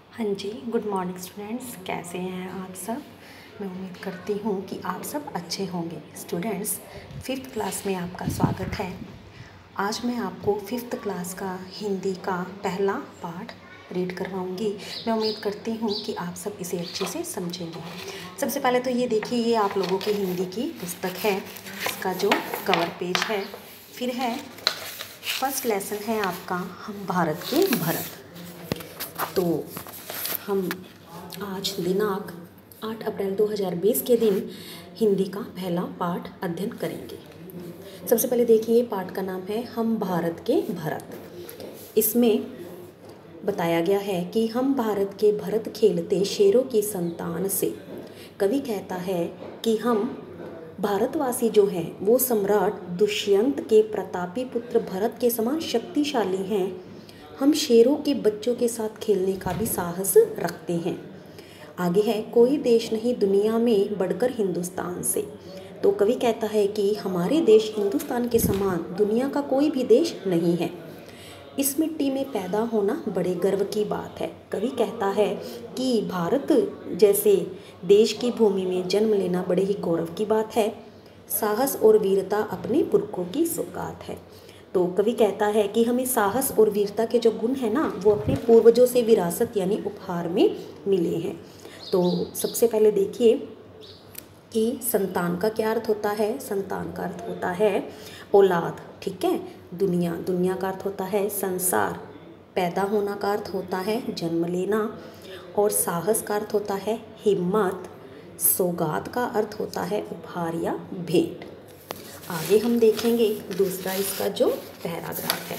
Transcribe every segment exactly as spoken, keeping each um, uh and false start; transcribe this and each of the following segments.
हाँ जी, good morning students. कैसे हैं आप सब? मैं उम्मीद करती हूँ कि आप सब अच्छे होंगे। स्टूडेंट्स, फिफ्थ क्लास में आपका स्वागत है। आज मैं आपको फिफ्थ क्लास का हिंदी का पहला पाठ रीड करवाऊँगी। मैं उम्मीद करती हूँ कि आप सब इसे अच्छे से समझेंगे। सबसे पहले तो ये देखिए, ये आप लोगों की हिंदी की पुस्तक है। इसका जो कवर पेज है, फिर है फर्स्ट लेसन है आपका हम भारत के भरत। तो हम आज दिनांक आठ अप्रैल दो हज़ार बीस के दिन हिंदी का पहला पाठ अध्ययन करेंगे। सबसे पहले देखिए, पाठ का नाम है हम भारत के भरत। इसमें बताया गया है कि हम भारत के भरत खेलते शेरों की संतान से। कवि कहता है कि हम भारतवासी जो हैं वो सम्राट दुष्यंत के प्रतापी पुत्र भरत के समान शक्तिशाली हैं। हम शेरों के बच्चों के साथ खेलने का भी साहस रखते हैं। आगे है, कोई देश नहीं दुनिया में बढ़कर हिंदुस्तान से। तो कवि कहता है कि हमारे देश हिंदुस्तान के समान दुनिया का कोई भी देश नहीं है। इस मिट्टी में पैदा होना बड़े गर्व की बात है। कवि कहता है कि भारत जैसे देश की भूमि में जन्म लेना बड़े ही गौरव की बात है। साहस और वीरता अपने पुरखों की सौगात है। तो कवि कहता है कि हमें साहस और वीरता के जो गुण हैं ना, वो अपने पूर्वजों से विरासत यानी उपहार में मिले हैं। तो सबसे पहले देखिए कि संतान का क्या अर्थ होता है। संतान का अर्थ होता है औलाद, ठीक है। दुनिया, दुनिया का अर्थ होता है संसार। पैदा होना का अर्थ होता है जन्म लेना। और साहस का अर्थ होता है हिम्मत। सौगात का अर्थ होता है उपहार या भेंट। आगे हम देखेंगे दूसरा इसका जो पैराग्राफ है।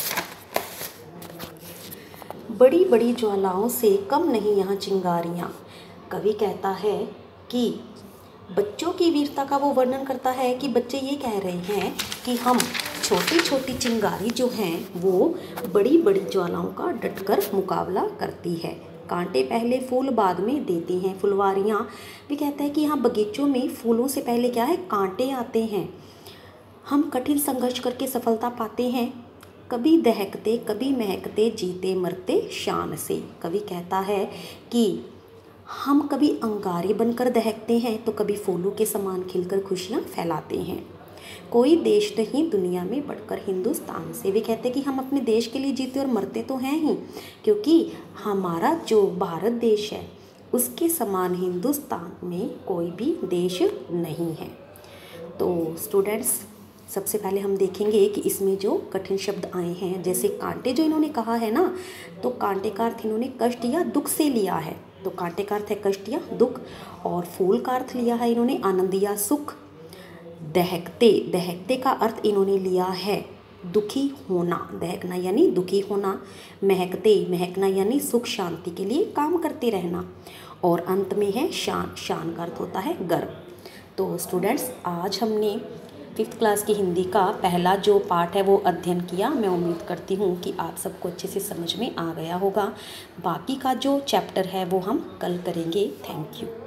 बड़ी बड़ी ज्वालाओं से कम नहीं यहाँ चिंगारियाँ। कवि कहता है कि बच्चों की वीरता का वो वर्णन करता है कि बच्चे ये कह रहे हैं कि हम छोटी छोटी चिंगारी जो हैं वो बड़ी बड़ी ज्वालाओं का डटकर मुकाबला करती है। कांटे पहले फूल बाद में देती हैं फुलवारियाँ। भी कहता है कि यहाँ बगीचों में फूलों से पहले क्या है, कांटे आते हैं। हम कठिन संघर्ष करके सफलता पाते हैं। कभी दहकते कभी महकते जीते मरते शान से। कवि कहता है कि हम कभी अंगारे बनकर दहकते हैं तो कभी फूलों के समान खिलकर खुशियाँ फैलाते हैं। कोई देश नहीं दुनिया में बढ़कर हिंदुस्तान से। वे कहते हैं कि हम अपने देश के लिए जीते और मरते तो हैं ही, क्योंकि हमारा जो भारत देश है उसके समान हिंदुस्तान में कोई भी देश नहीं है। तो स्टूडेंट्स, सबसे पहले हम देखेंगे कि इसमें जो कठिन शब्द आए हैं, जैसे कांटे जो इन्होंने कहा है ना, तो कांटे का अर्थ इन्होंने कष्ट या दुख से लिया है। तो कांटे का अर्थ है कष्ट या दुख। और फूल का अर्थ लिया है इन्होंने आनंद या सुख। दहकते, दहकते का अर्थ इन्होंने लिया है दुखी होना, दहकना यानी दुखी होना। महकते, महकना यानी सुख शांति के लिए काम करते रहना। और अंत में है शान, शान का अर्थ होता है गर्व। तो स्टूडेंट्स, आज हमने फिफ्थ क्लास की हिंदी का पहला जो पाठ है वो अध्ययन किया। मैं उम्मीद करती हूँ कि आप सबको अच्छे से समझ में आ गया होगा। बाकी का जो चैप्टर है वो हम कल करेंगे। Thank you.